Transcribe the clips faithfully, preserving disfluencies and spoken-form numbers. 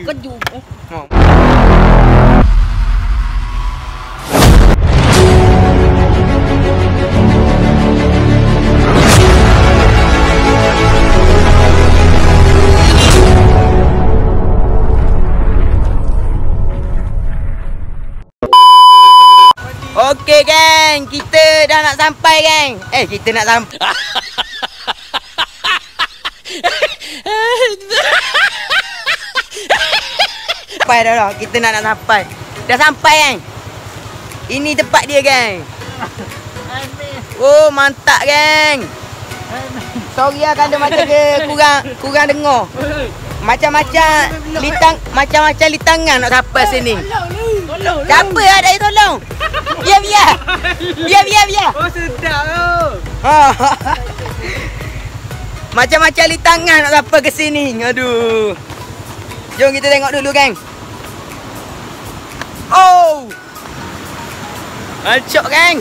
Kejut. Oh. Okey geng, kita dah nak sampai geng. Eh, kita nak sampai. Sampai dah dah, kita nak nak sampai. Dah sampai geng. Ini tempat dia geng. Oh, mantap geng. Sorry lah kalau macam ke kurang kurang dengar. Macam-macam litang macam-macam litangan nak sampai sini. Siapa ada yang tolong? Biar biar. Biar biar biar. Oh sedap tu. Ha. Macam-macam litangan nak sampai ke sini. Aduh. Jom kita tengok dulu geng. Oh. Acok geng.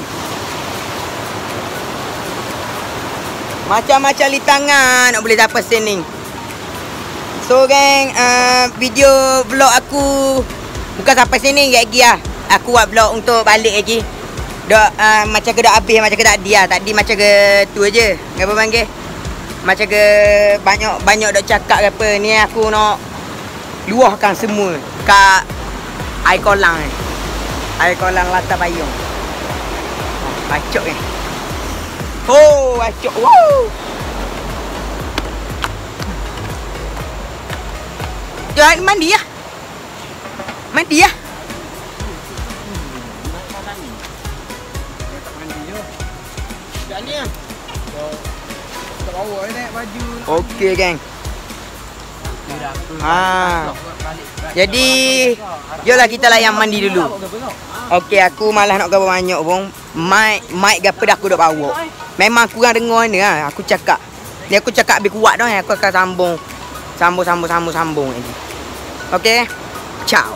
Macam-macam litangan nak boleh sampai sini. So geng, uh, video vlog aku bukan sampai sini lagi lah. Aku buat vlog untuk balik lagi. Dak uh, macam ke dak habis, macam ke dak dia. Tadi macam ke tu aje. Apa panggil? Macam ke banyak banyak dak cakap ke apa. Ni aku nak luahkan semua kat air kolam ni. Air kolam Latar Payung. Acok ni. Oh, acok. Wow. Jangan mandi ya. Mandi ya. Okey geng. Ha. Jadi yolah kita layan mandi dulu. Okey, aku malas nak gapo banyak pun. Mic mic gapo dah aku dak bawa. Memang kurang dengar ni lah. Aku cakap. Ni aku cakap lebih kuat dah. Aku akan sambung. Sambung sambung sambung sambung lagi. Okey. Ciao.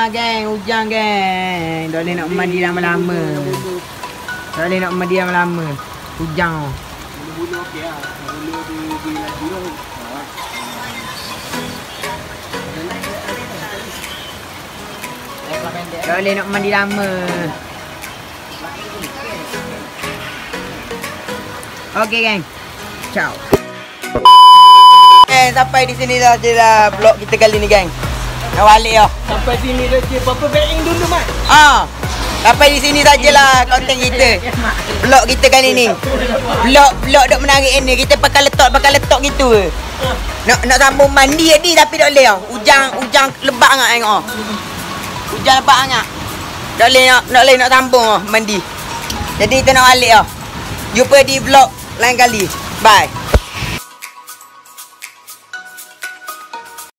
hujan geng, hujan geng. Tak boleh nak mandi lama-lama. Tak boleh nak mandi lama-lama. Hujan. Bulu okey lah. Bulu di di laju lah. Tak boleh nak mandi lama. Okey geng. Ciao. Eh, sampai di sini dah je lah vlog kita kali ni geng. Nak balik dah. Sampai sini dah je. Berapa baking dulu mat? Ah. Sampai di sini sajalah konten kita. Vlog kita kali ni. Vlog vlog dok menarik ni. Kita pakai letak pakai letak gitu ke. Nak nak sambung mandi tadi tapi tak boleh ah. Hujan hujan lebat sangat tengok. Hujan lebat sangat. Tak boleh nak nak boleh nak sambung ah mandi. Jadi kita nak balik ah. Jumpa di vlog lain kali. Bye.